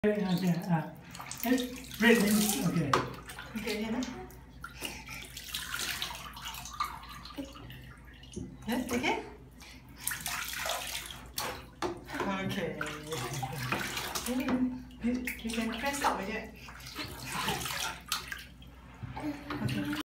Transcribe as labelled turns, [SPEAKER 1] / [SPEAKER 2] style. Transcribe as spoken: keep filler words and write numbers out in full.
[SPEAKER 1] Okay, uh, red means okay.
[SPEAKER 2] Okay, Hannah. Yeah, okay. Okay. You, you can press up again. Okay.